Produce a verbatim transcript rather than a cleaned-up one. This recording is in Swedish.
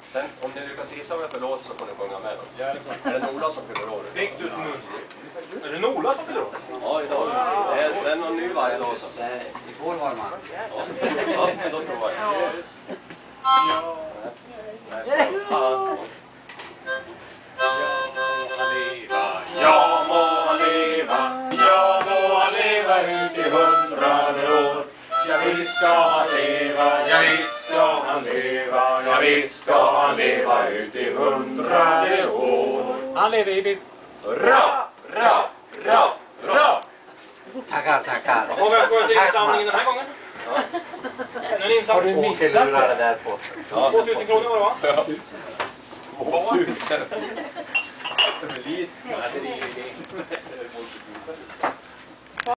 Sen om ni lyckas gissa vad jag för låt så får ni sjunga med dem. Är det Nola som fyller år? Fick du ett mun? Är det Nola som fyller år? Ja, idag. Det är, det är någon ny varje dag så. Igår var man. Ja, ja men då provar jag. Ja. Nej, ja. Ja må han leva, ja må han leva ut i hundrade år. Ja visst ska han leva, ja visst ska han leva, ja visst ska han leva ut i hundrade år. Han lever i mitt ra, ra, ra, ra. Tackar, tackar. Har vi skött insamlingen den här gången? Ja. Ännu en insamling. Har du missat det där på? Ja. tvåtusen kronor var det va? Ja. tvåtusen. Det är lite.